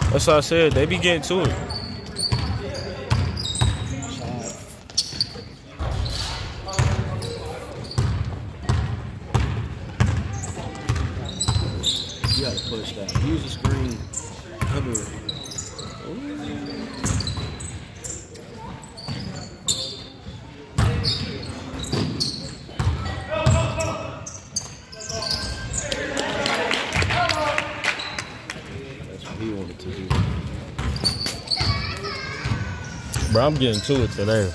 That's what I said. They be getting to it. You gotta push that. Use the screen. I'll do it. That's what he wanted to do. Bro, I'm getting to it today.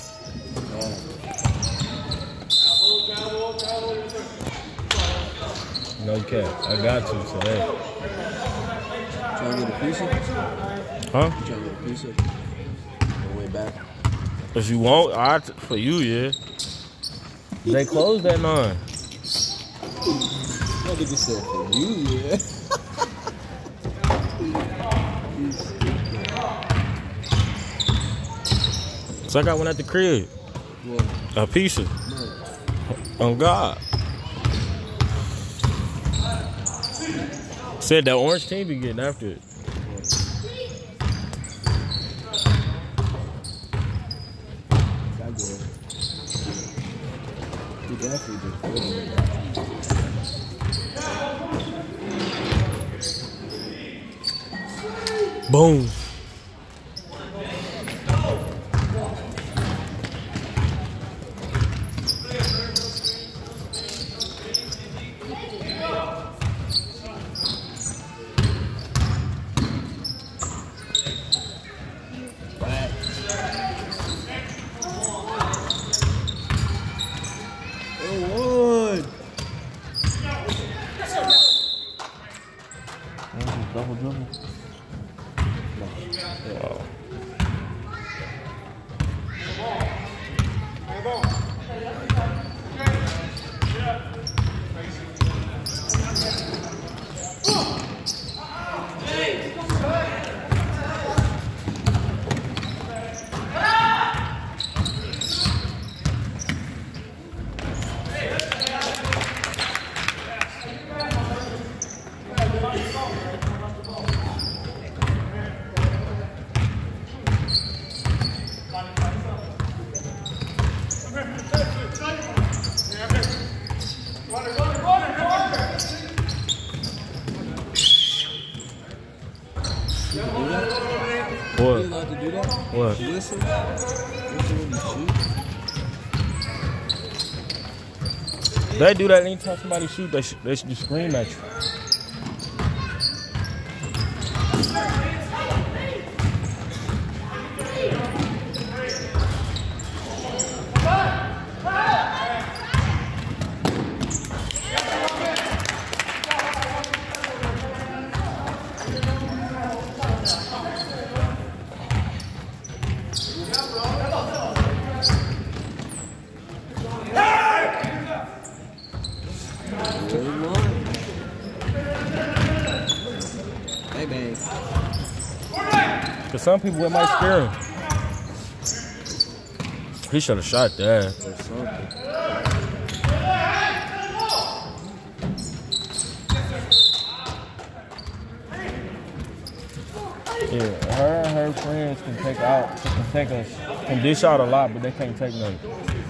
No cap. I got to today. Trying to get a piece of it? Huh? You trying to get a piece of it? On the way back? If you want, for you, yeah. They closed at 9. That nigga said for you, yeah. So I got one at the crib. What? A piece of. On God. Said that orange team be getting after it. That good. He definitely just Boom. double dribble? No. Wow. What? What? They do that anytime somebody shoot, they should scream at you. Cause some people it might scare him. He should have shot that. Or something. Yeah, her and her friends can can dish out a lot, but they can't take nothing.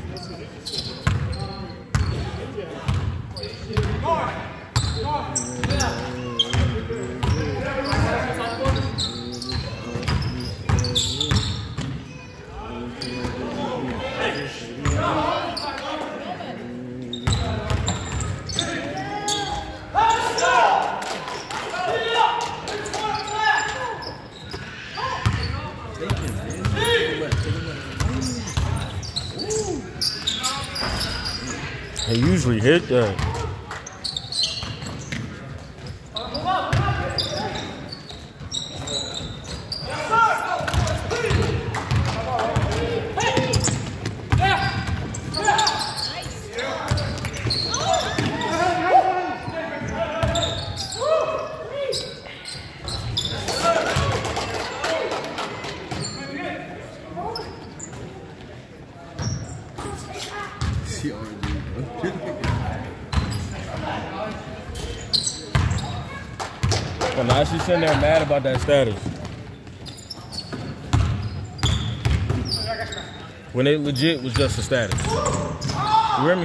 They usually hit that. But now she's sitting there mad about that status. When it legit was just a status. You hear me?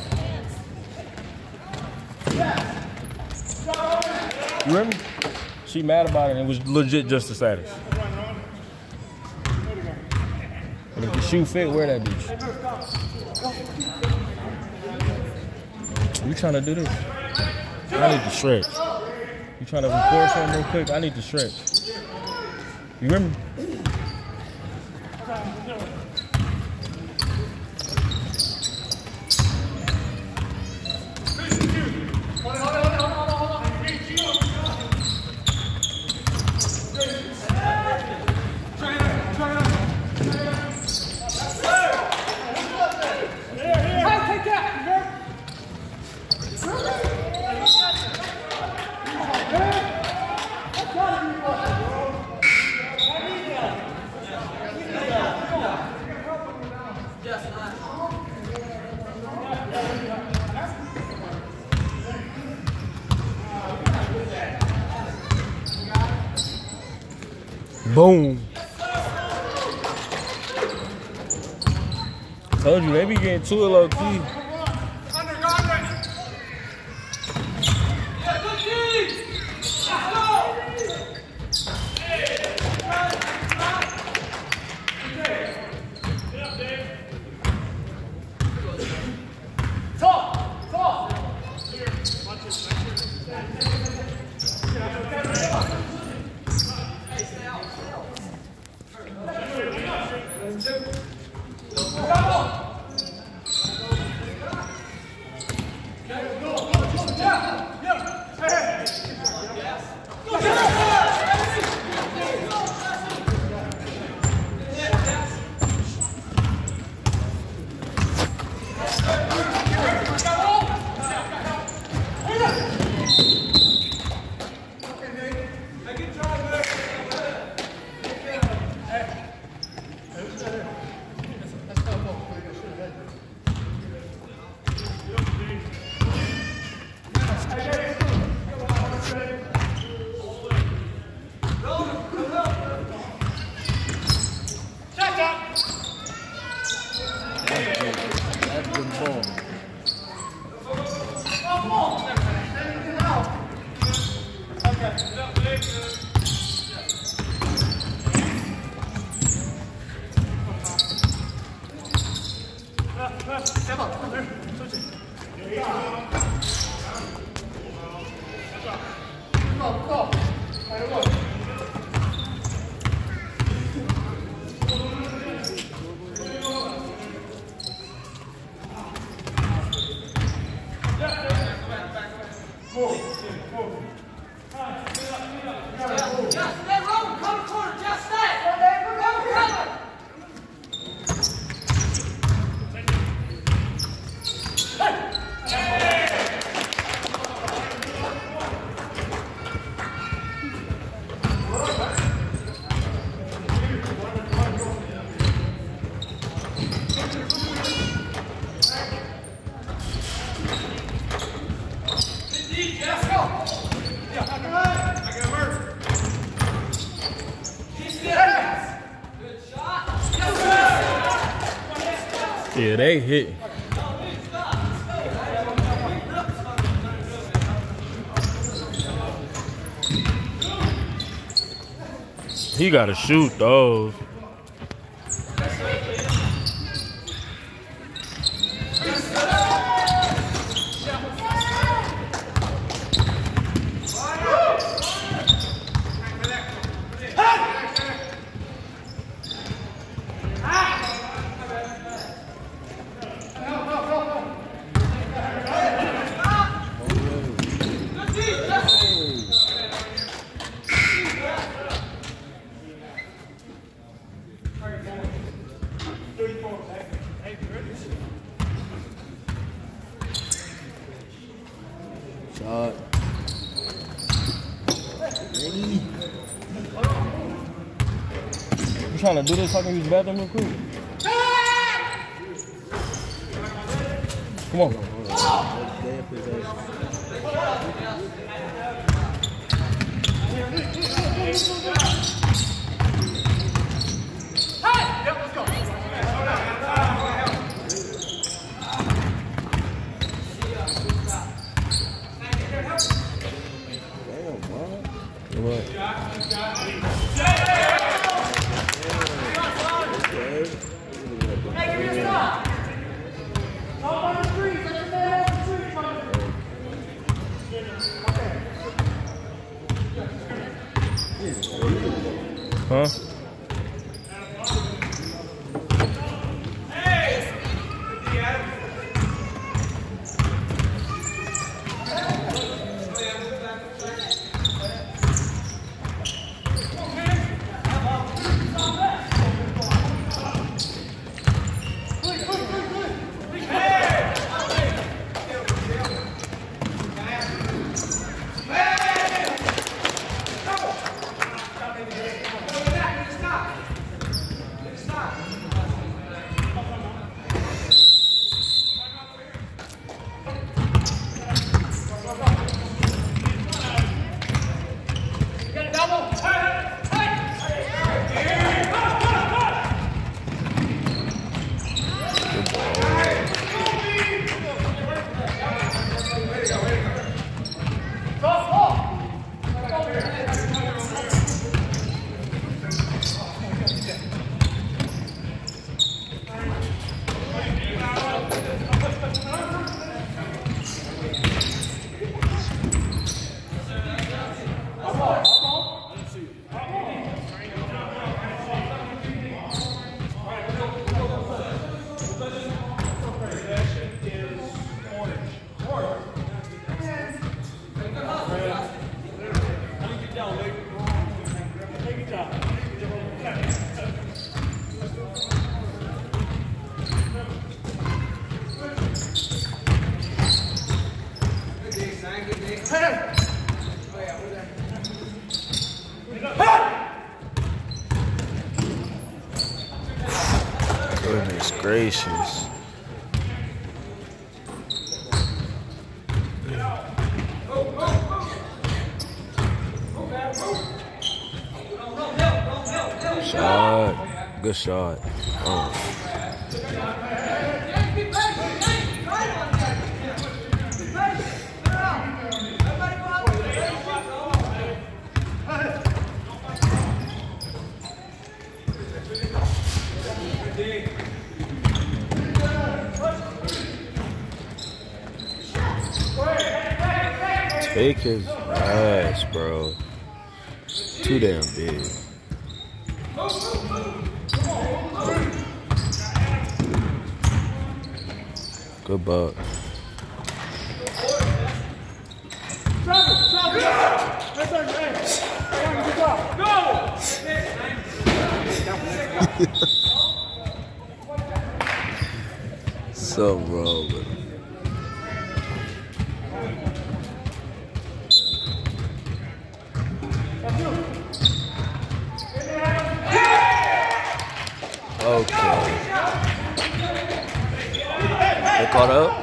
You hear me? She mad about it and it was legit just a status. And if the shoe fit, wear that bitch. You trying to do this? I need to stretch. You trying to record something real quick? I need to stretch. You hear me? Boom. Told you, they be getting to it low key. Yeah, they hit. He gotta shoot those. Shot. Ready. You trying to do this so I can use the bathroom real quick? Come on. Huh? Goodness gracious. Shot. Good shot. Oh. Take his ass, bro. Too damn big. Good buck. Something wrong with him. Okay. They caught up?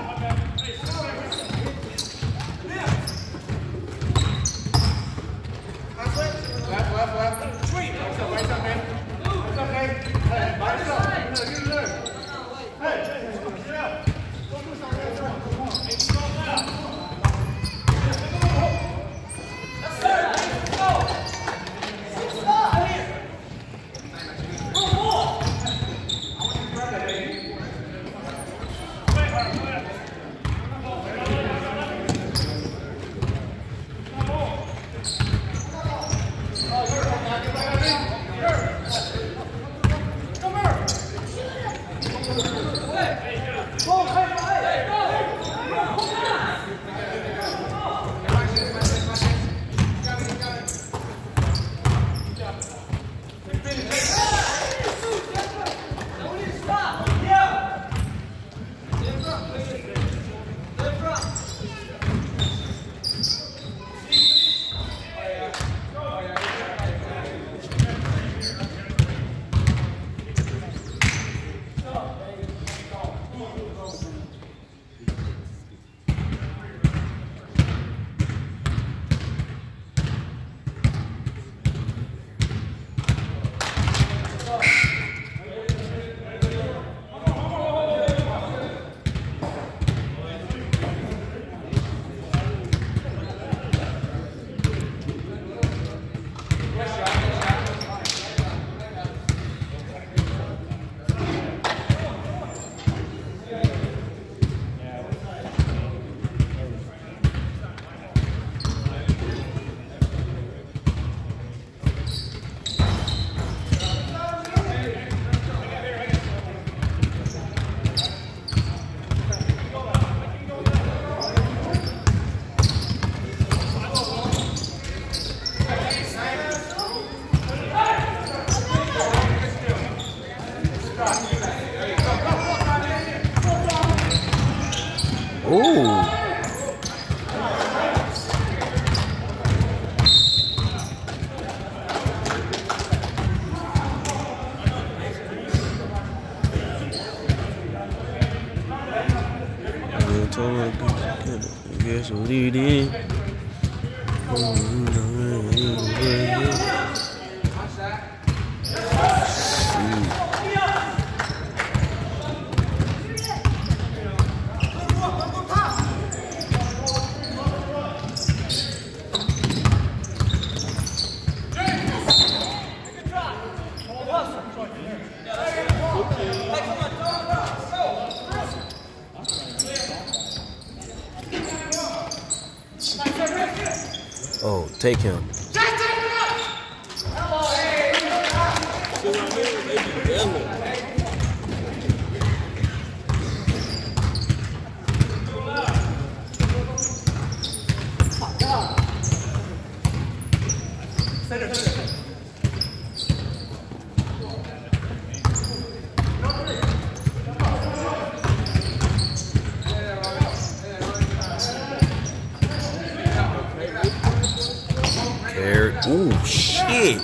you did. Oh, take him. Oh shit!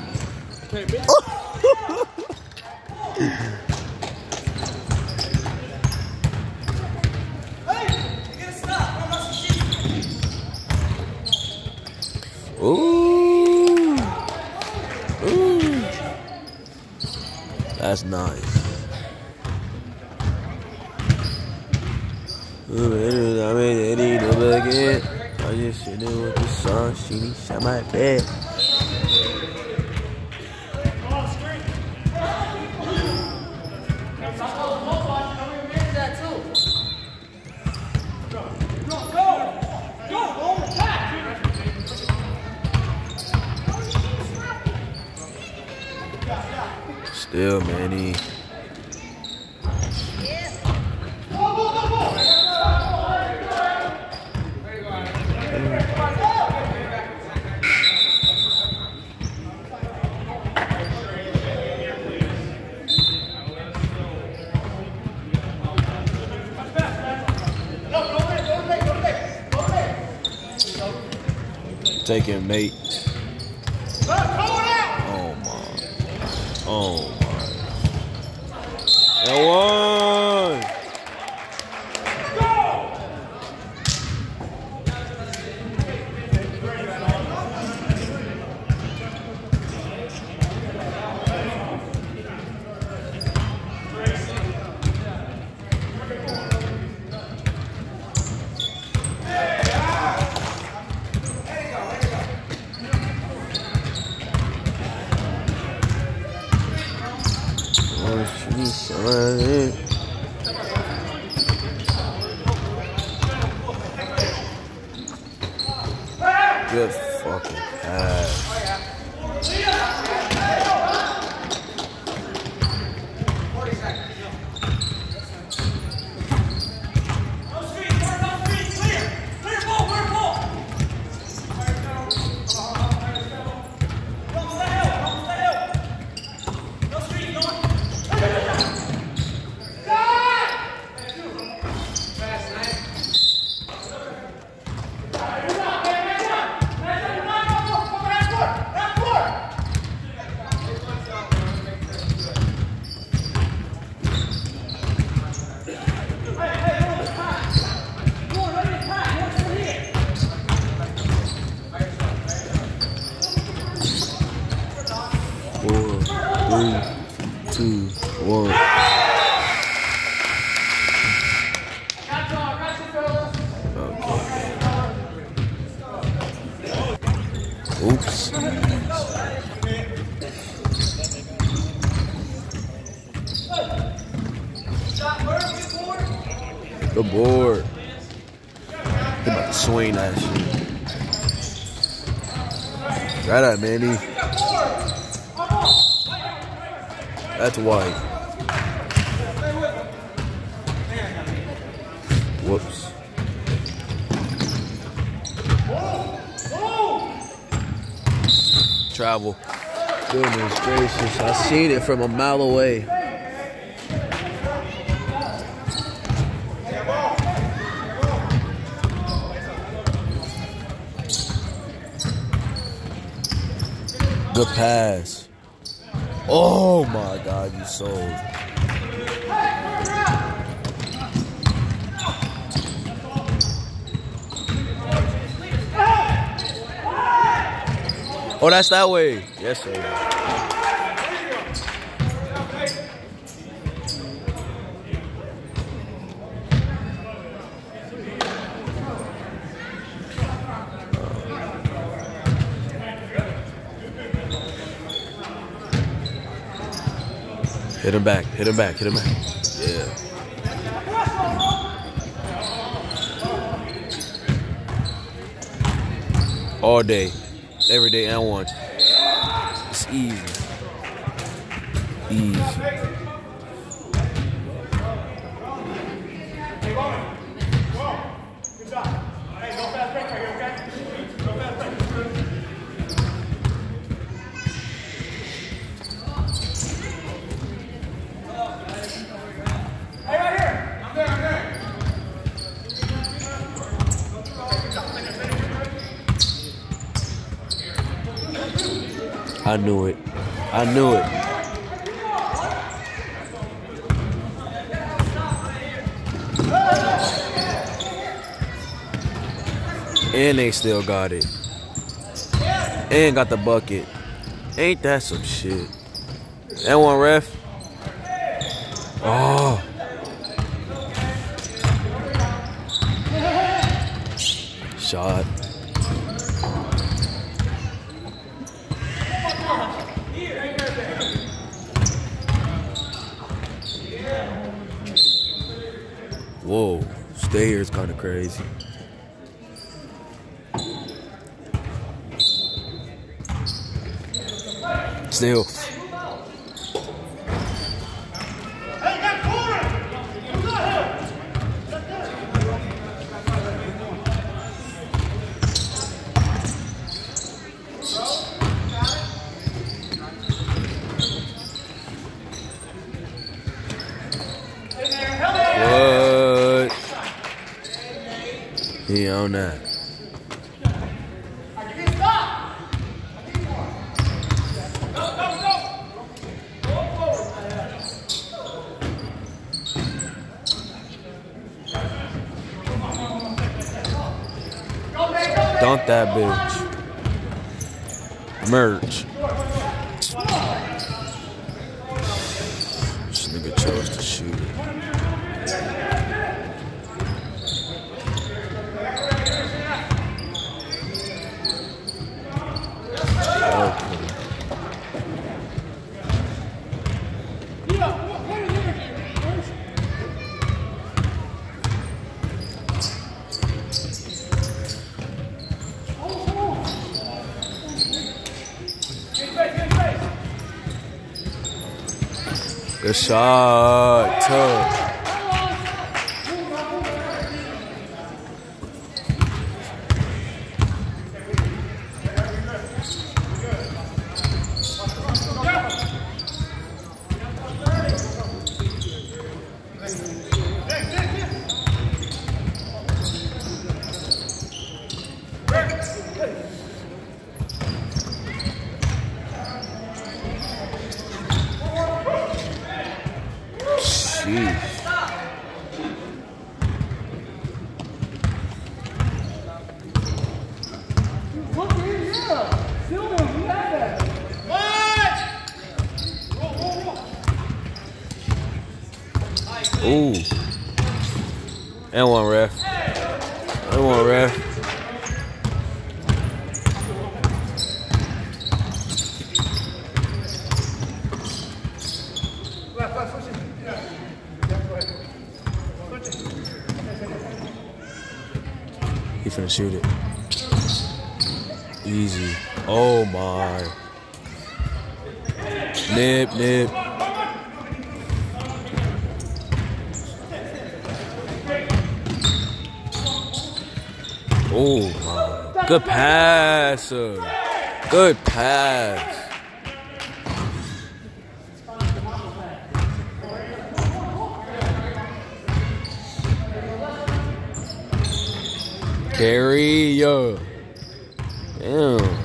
Ooh, ooh, that's nice. I just sitting with the sun, she shot my bed. Still, Manny. Take him, mate. Oh my. Oh my. That one. Good fucking pass. Oops. The board. They about to swing that shit. Right at Manny. That's white. Whoops. Travel. Goodness gracious. I seen it from a mile away. Good pass. Oh my God, you sold. Oh, that's that way. Yes, sir. Hit him back, hit him back, hit him back. Yeah. All day, every day, and one. It's easy. Easy. I knew it. I knew it. And they still got it. And got the bucket. Ain't that some shit? That one, ref. Oh. Shot. Whoa, Zehrs kind of crazy. Still. What? He on that. Dunk that bitch. Merch. This nigga chose to shoot it. Good shot. Tough. Ooh. And one, ref. And one, ref. He finna shoot it. Easy. Oh my. Nip, nip. Oh my. Good pass. Good pass. Carry, yo. Damn.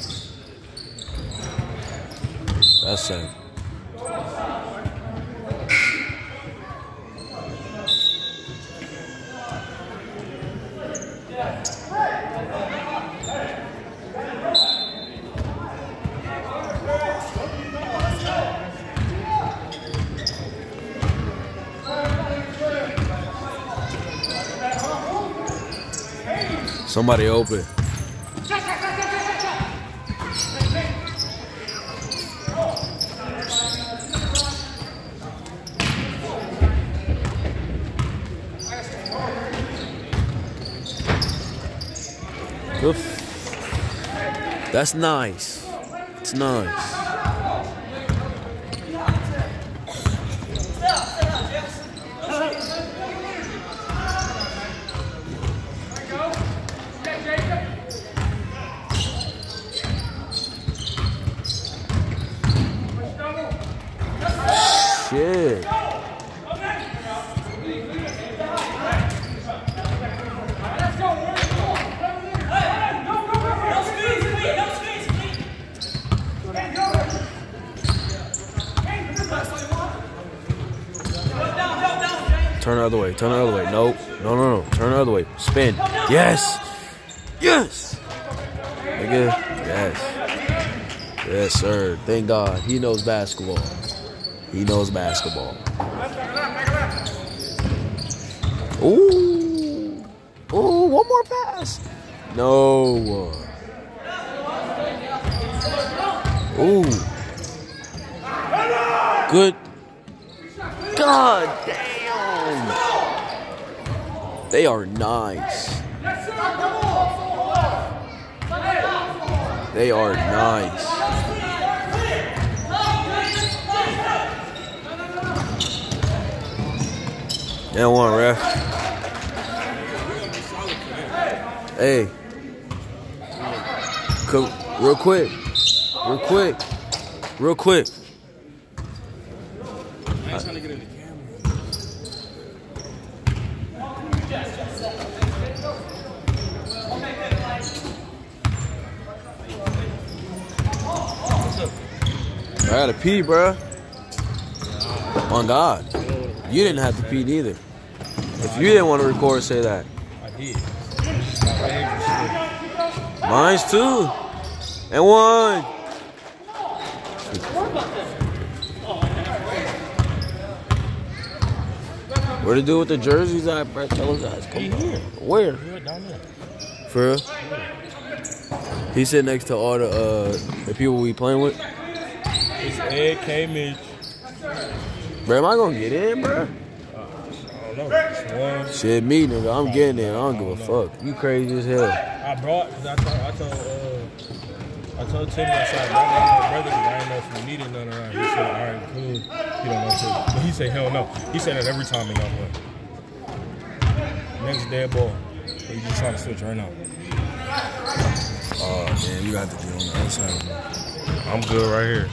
That's it. Somebody open. Good. That's nice. It's nice. Shit. Turn the other way. Turn the other way. Nope. No. Turn the other way. Spin. Yes. Yes. Nigga. Yes. Yes, sir. Thank God. He knows basketball. He knows basketball. Ooh. Ooh, one more pass. No. Ooh. Good. God damn. They are nice. They are nice. That one, ref. Hey. Real quick. I ain't trying to get in the camera. I gotta pee, bro. On God. You didn't have to pee neither. If you didn't want to record, say that. I did. It's my favorite shit. Mine's too. And one. Where the dude with the jerseys at, bro? Tell his ass. Come here. Where? Down there. For real? He sit next to all the people we playing with. It's Ed K. Mitch. Bro, am I gonna get in, bro? I don't know. It's one. Shit, me, nigga. I'm getting in. I don't give a fuck. You crazy as hell. I brought, because I told Tim outside, brother, I didn't know if you needed none around. He said, all right, cool. He don't know too. But he said, hell no. He said that every time he got one. Next dead ball. So you just trying to switch right now. Oh, man, you got to be on the other side. I'm good right here.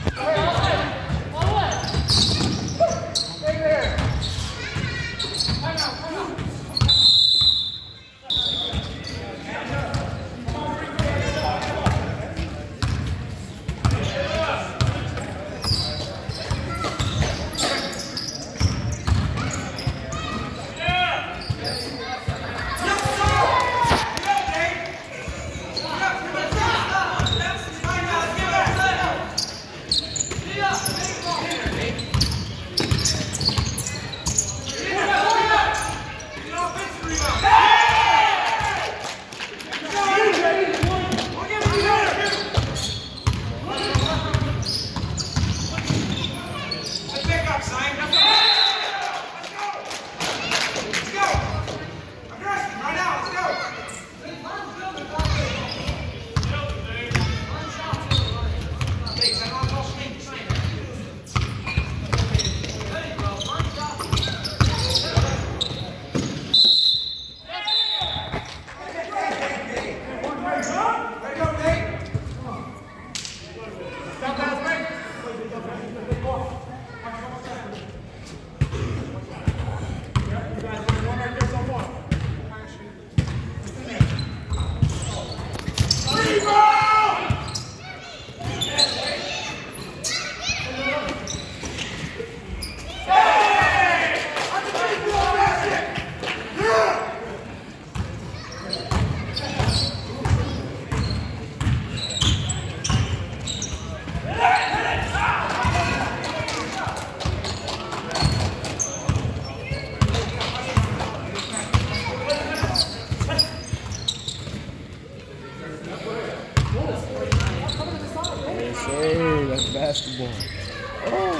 sir. That's basketball. Oh.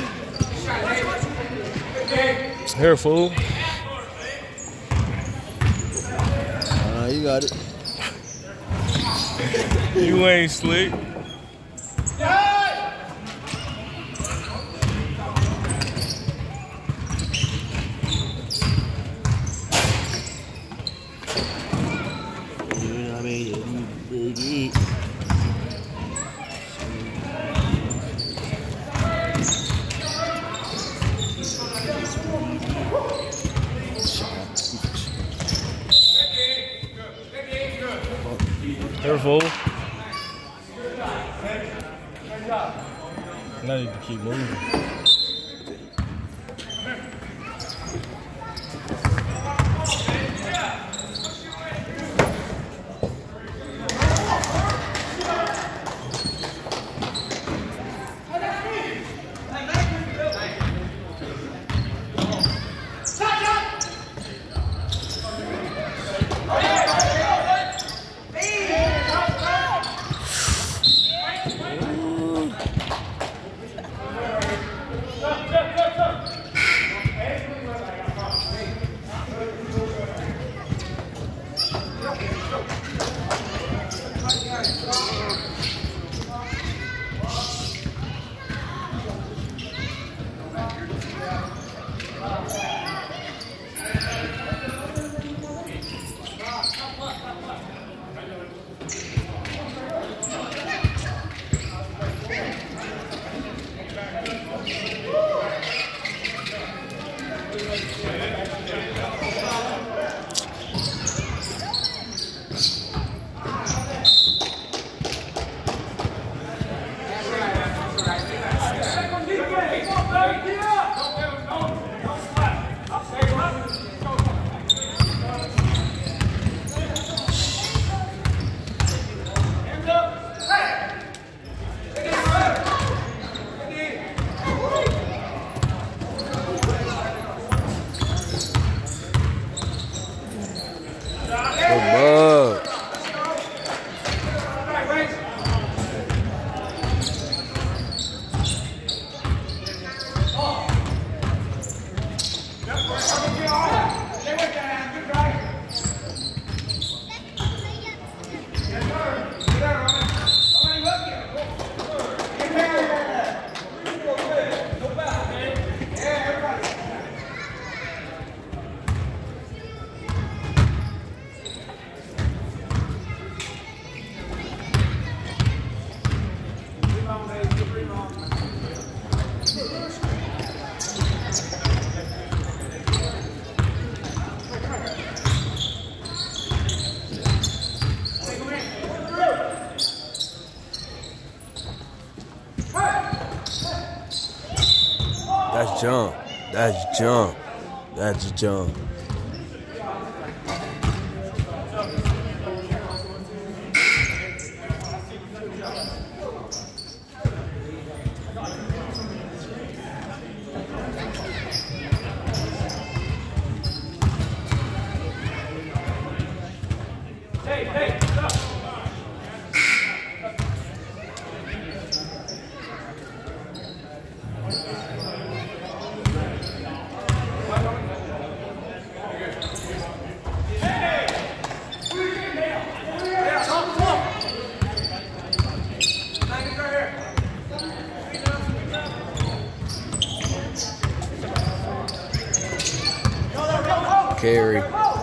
Here, fool. You got it. You ain't slick. Careful. Now you can keep moving. That's jump. That's jump. That's jump. Carry.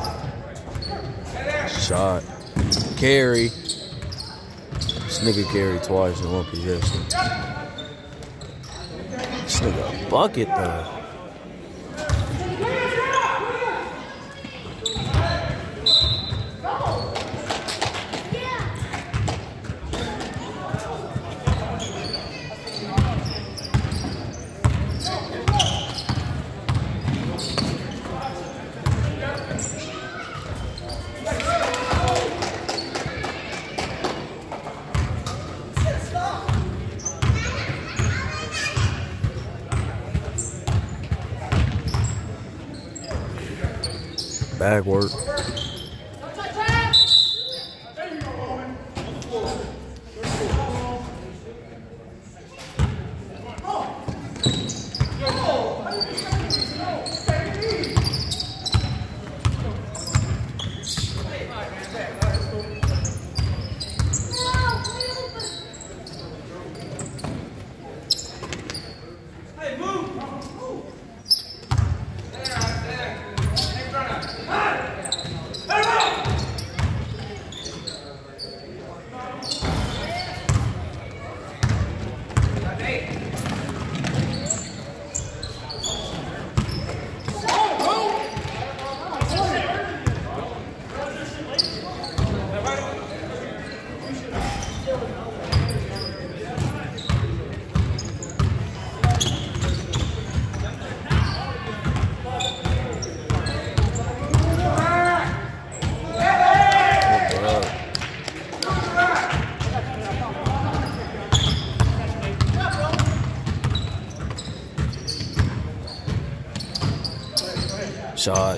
Shot. Carry. This nigga carried twice in one possession. This nigga a bucket though. Bag work. Shot.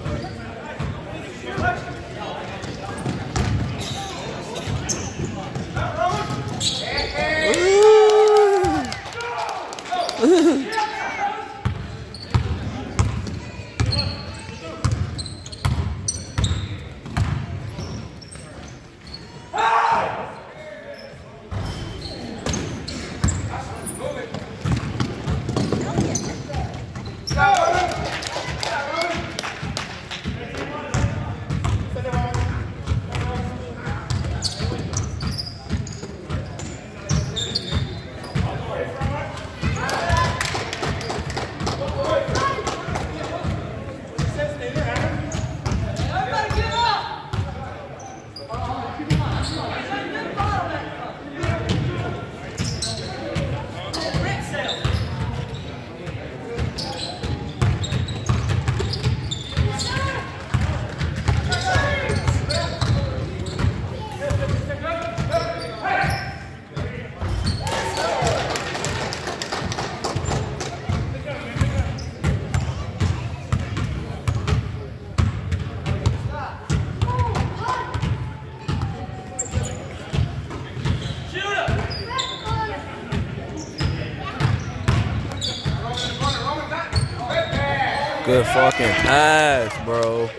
Good fucking pass, bro.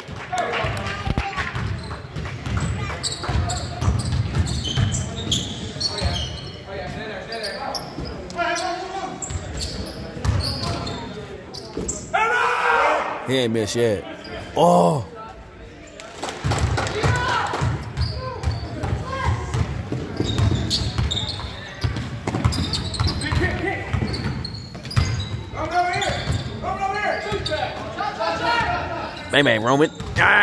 He ain't missed yet. Oh. Bang, bang, Roman.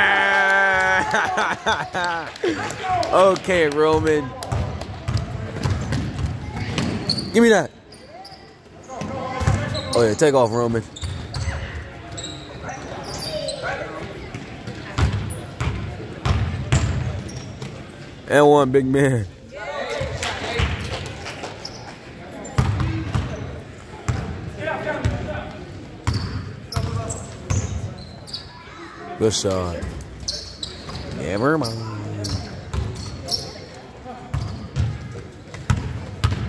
Okay, Roman. Give me that. Oh, yeah, take off, Roman. And one, big man. Good shot. Never mind.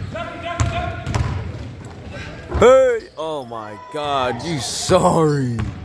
Hey! Oh my God, you sorry.